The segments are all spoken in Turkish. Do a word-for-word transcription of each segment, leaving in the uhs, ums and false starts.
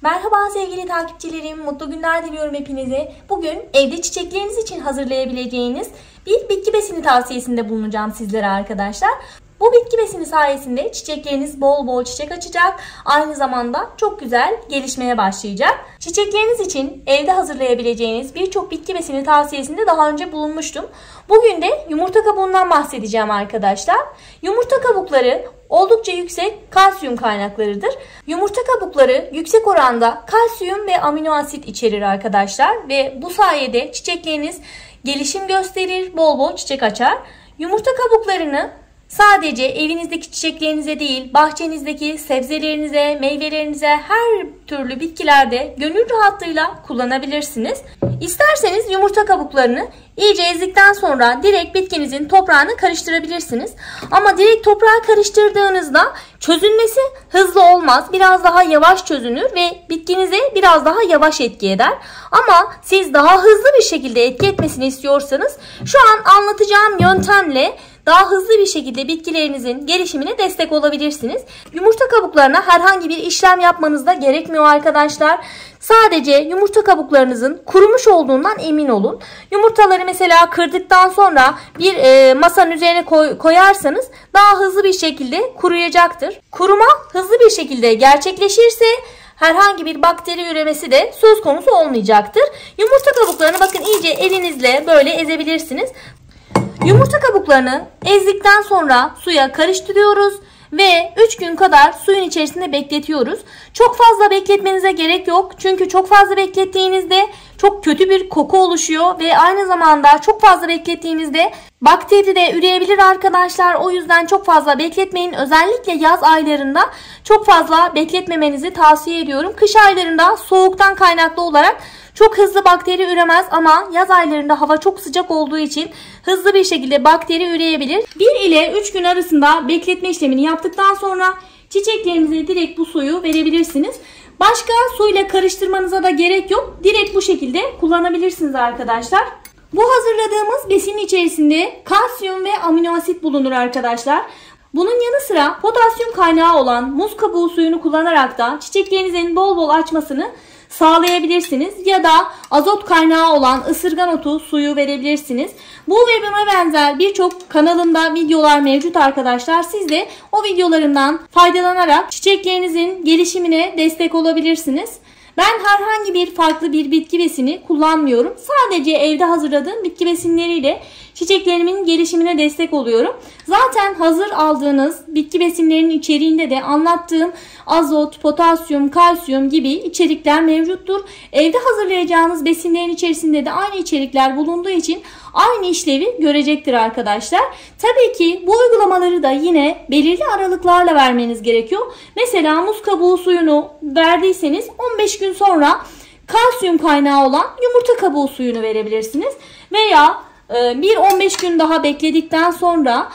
Merhaba sevgili takipçilerim, mutlu günler diliyorum hepinize. Bugün evde çiçekleriniz için hazırlayabileceğiniz bir bitki besini tavsiyesinde bulunacağım sizlere arkadaşlar. Bu bitki besini sayesinde çiçekleriniz bol bol çiçek açacak, aynı zamanda çok güzel gelişmeye başlayacak. Çiçekleriniz için evde hazırlayabileceğiniz birçok bitki besini tavsiyesinde daha önce bulunmuştum. Bugün de yumurta kabuğundan bahsedeceğim arkadaşlar. Yumurta kabukları oldukça yüksek kalsiyum kaynaklarıdır. Yumurta kabukları yüksek oranda kalsiyum ve amino asit içerir arkadaşlar ve bu sayede çiçekleriniz gelişim gösterir, bol bol çiçek açar. Yumurta kabuklarını sadece evinizdeki çiçeklerinize değil, bahçenizdeki sebzelerinize, meyvelerinize, her türlü bitkilerde gönül rahatlığıyla kullanabilirsiniz. İsterseniz yumurta kabuklarını iyice ezdikten sonra direkt bitkinizin toprağını karıştırabilirsiniz. Ama direkt toprağa karıştırdığınızda çözünmesi hızlı olmaz. Biraz daha yavaş çözünür ve bitkinize biraz daha yavaş etki eder. Ama siz daha hızlı bir şekilde etki etmesini istiyorsanız şu an anlatacağım yöntemle daha hızlı bir şekilde bitkilerinizin gelişimine destek olabilirsiniz. Yumurta kabuklarına herhangi bir işlem yapmanız da gerekmiyor arkadaşlar. Sadece yumurta kabuklarınızın kurumuş olduğundan emin olun. Yumurtaları mesela kırdıktan sonra bir e, masanın üzerine koy, koyarsanız daha hızlı bir şekilde kuruyacaktır. Kuruma hızlı bir şekilde gerçekleşirse herhangi bir bakteri üremesi de söz konusu olmayacaktır. Yumurta kabuklarını bakın iyice elinizle böyle ezebilirsiniz. Yumurta kabuklarını ezdikten sonra suya karıştırıyoruz ve üç gün kadar suyun içerisinde bekletiyoruz. Çok fazla bekletmenize gerek yok. Çünkü çok fazla beklettiğinizde çok kötü bir koku oluşuyor ve aynı zamanda çok fazla beklettiğinizde bakteri de üreyebilir arkadaşlar. O yüzden çok fazla bekletmeyin. Özellikle yaz aylarında çok fazla bekletmemenizi tavsiye ediyorum. Kış aylarında soğuktan kaynaklı olarak çok hızlı bakteri üremez ama yaz aylarında hava çok sıcak olduğu için hızlı bir şekilde bakteri üreyebilir. bir ile üç gün arasında bekletme işlemini yaptıktan sonra çiçeklerinize direkt bu suyu verebilirsiniz. Başka suyla karıştırmanıza da gerek yok. Direkt bu şekilde kullanabilirsiniz arkadaşlar. Bu hazırladığımız besinin içerisinde kalsiyum ve amino asit bulunur arkadaşlar. Bunun yanı sıra potasyum kaynağı olan muz kabuğu suyunu kullanarak da çiçeklerinizin bol bol açmasını sağlayabilirsiniz ya da azot kaynağı olan ısırgan otu suyu verebilirsiniz. Bu ve buna benzer birçok kanalımda videolar mevcut arkadaşlar. Siz de o videolarımdan faydalanarak çiçeklerinizin gelişimine destek olabilirsiniz. Ben herhangi bir farklı bir bitki besini kullanmıyorum. Sadece evde hazırladığım bitki besinleriyle çiçeklerimin gelişimine destek oluyorum. Zaten hazır aldığınız bitki besinlerinin içeriğinde de anlattığım azot, potasyum, kalsiyum gibi içerikler mevcuttur. Evde hazırlayacağınız besinlerin içerisinde de aynı içerikler bulunduğu için aynı işlevi görecektir arkadaşlar. Tabii ki bu uygulamaları da yine belirli aralıklarla vermeniz gerekiyor. Mesela muz kabuğu suyunu verdiyseniz on beş gün sonra kalsiyum kaynağı olan yumurta kabuğu suyunu verebilirsiniz. Veya bir on beş gün daha bekledikten sonra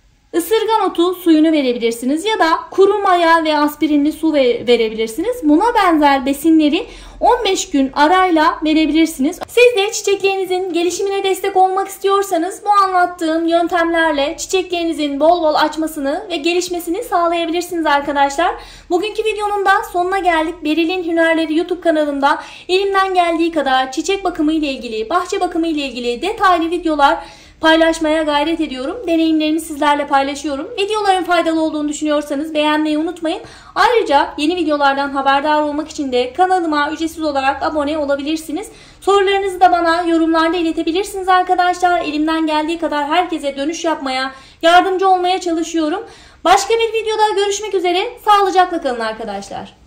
ısırgan otu suyunu verebilirsiniz ya da kuru maya ve aspirinli su verebilirsiniz. Buna benzer besinleri on beş gün arayla verebilirsiniz. Siz de çiçeklerinizin gelişimine destek olmak istiyorsanız bu anlattığım yöntemlerle çiçeklerinizin bol bol açmasını ve gelişmesini sağlayabilirsiniz arkadaşlar. Bugünkü videonun da sonuna geldik. Beril'in Hünerleri YouTube kanalımda elimden geldiği kadar çiçek bakımı ile ilgili, bahçe bakımı ile ilgili detaylı videolar paylaşmaya gayret ediyorum. Deneyimlerimi sizlerle paylaşıyorum. Videoların faydalı olduğunu düşünüyorsanız beğenmeyi unutmayın. Ayrıca yeni videolardan haberdar olmak için de kanalıma ücretsiz olarak abone olabilirsiniz. Sorularınızı da bana yorumlarda iletebilirsiniz arkadaşlar. Elimden geldiği kadar herkese dönüş yapmaya, yardımcı olmaya çalışıyorum. Başka bir videoda görüşmek üzere. Sağlıcakla kalın arkadaşlar.